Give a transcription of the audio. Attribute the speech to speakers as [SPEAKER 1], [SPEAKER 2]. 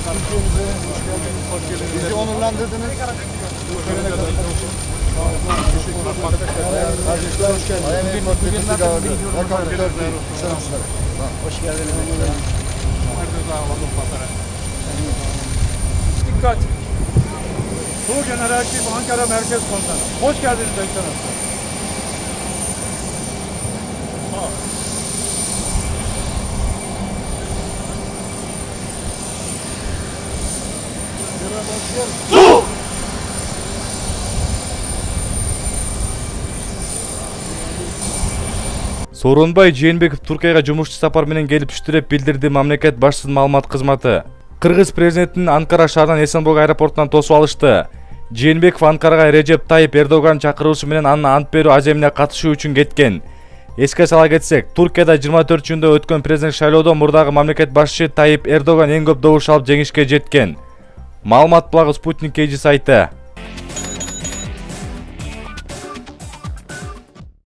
[SPEAKER 1] Bizi onurlandırdınız. Hoş geldiniz.
[SPEAKER 2] Dikkat! Doğu Generatif Ankara Merkez Komutanı. Hoş geldiniz Ekselanslar.
[SPEAKER 1] Su!
[SPEAKER 3] Сооронбай Жээнбеков Түркияга жумушчу сапар менен келип түштү деп билдирди мамлекет башчысынын маалымат кызматы. Кыргыз президентин Анкара шаарынан Эсенбург аэропортунан тосуп алышты. Жээнбеков Анкарага Режеп Тайып Эрдоган чакыруусу менен анын ант берүү аземине катышуу үчүн кеткен. Эске сала кетсек, Туркияда 24-чүндө өткөн президент шайлоодо мурдагы мамлекет башчы Тайып Эрдоган эң көп добуш алып жеңишке жеткен. Маалымат булагы Спутник KG сайты.